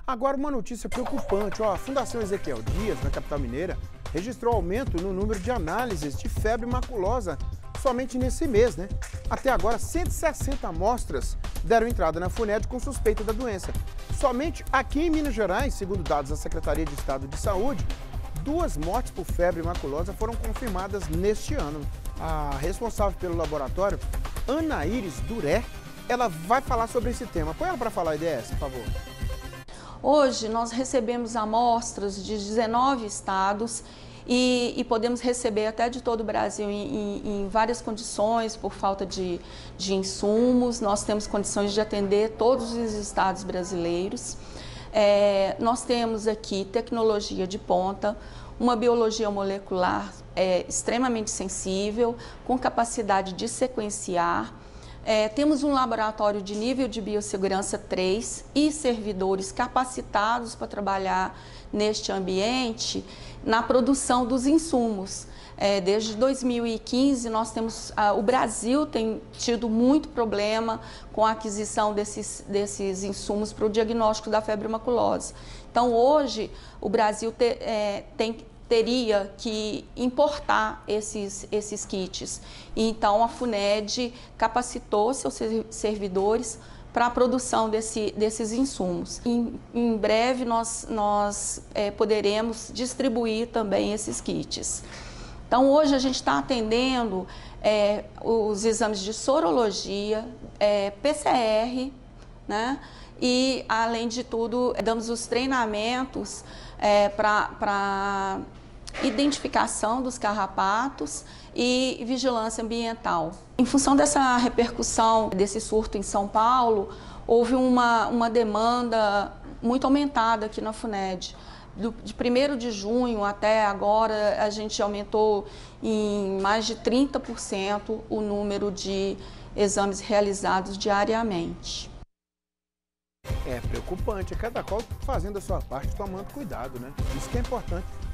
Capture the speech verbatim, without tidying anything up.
Agora uma notícia preocupante, ó, a Fundação Ezequiel Dias, na capital mineira, registrou aumento no número de análises de febre maculosa somente nesse mês, né? Até agora, cento e sessenta amostras deram entrada na FUNED com suspeita da doença. Somente aqui em Minas Gerais, segundo dados da Secretaria de Estado de Saúde, duas mortes por febre maculosa foram confirmadas neste ano. A responsável pelo laboratório, Ana Iris Duré, ela vai falar sobre esse tema. Põe ela para falar, I D S, por favor. Hoje nós recebemos amostras de dezenove estados e, e podemos receber até de todo o Brasil em, em, em várias condições, por falta de, de insumos. Nós temos condições de atender todos os estados brasileiros. É, nós temos aqui tecnologia de ponta, uma biologia molecular é, extremamente sensível, com capacidade de sequenciar. É, temos um laboratório de nível de biossegurança três e servidores capacitados para trabalhar neste ambiente na produção dos insumos. É, desde dois mil e quinze, nós temos, ah, o Brasil tem tido muito problema com a aquisição desses, desses insumos para o diagnóstico da febre maculosa. Então, hoje, o Brasil te, é, tem teria que importar esses, esses kits. Então, a FUNED capacitou seus servidores para a produção desse, desses insumos. Em, em breve, nós, nós é, poderemos distribuir também esses kits. Então, hoje a gente está atendendo é, os exames de sorologia, é, P C R, né? E, além de tudo, damos os treinamentos é, para identificação dos carrapatos e vigilância ambiental. Em função dessa repercussão desse surto em São Paulo, houve uma, uma demanda muito aumentada aqui na FUNED. Do, de primeiro de junho até agora, a gente aumentou em mais de trinta por cento o número de exames realizados diariamente. É preocupante, é cada qual fazendo a sua parte, tomando cuidado, né? Isso que é importante.